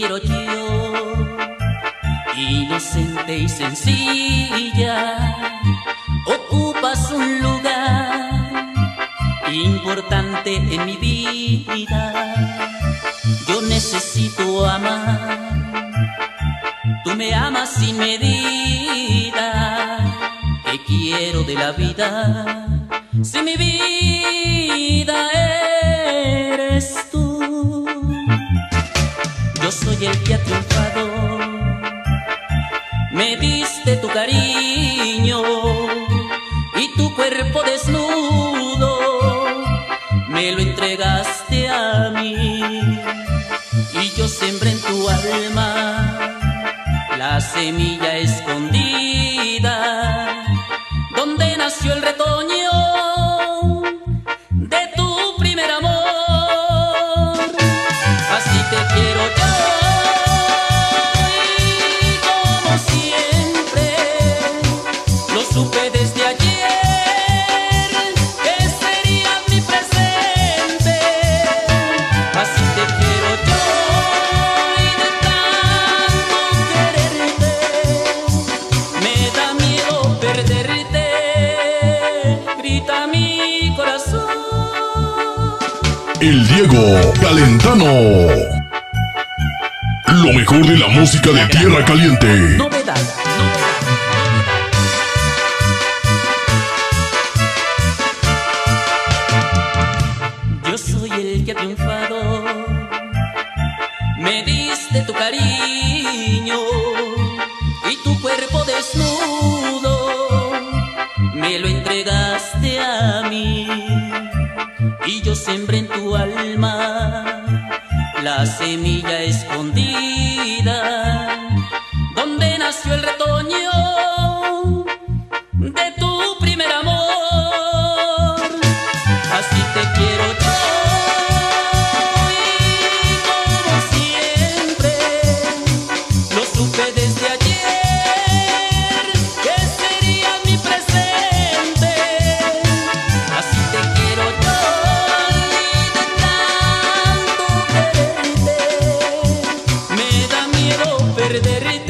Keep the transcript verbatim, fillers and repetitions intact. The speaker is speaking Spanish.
quiero yo, inocente y sencilla, ocupas un lugar importante en mi vida. Yo necesito amar, tú me amas sin medida. ¿Qué quiero de la vida si mi vida eres tú? Yo soy el que ha triunfado, me diste tu cariño y tu cuerpo desnudo me lo entregaste a mí. Y yo sembré en tu alma la semilla escondida, donde nació el retoño de tu primer amor. Así te quiero yo, y como siempre lo supe desde ayer, que serías mi presente. Así te quiero yo, y de tanto quererte me da miedo perderte. Grita mi corazón. El Diego Calentano. Lo mejor de la música de Tierra Caliente. Novedad, novedad. Yo soy el que ha triunfado, me diste tu cariño y tu cuerpo desnudo me lo entregaste a mí. Y yo sembré en tu alma la semilla escondida, donde nació el retoño de tu primer amor. Así te quiero yo, y como siempre lo supe desde ayer, que serías mi presente. Así te quiero yo, y de tanto quererte me da miedo perderte.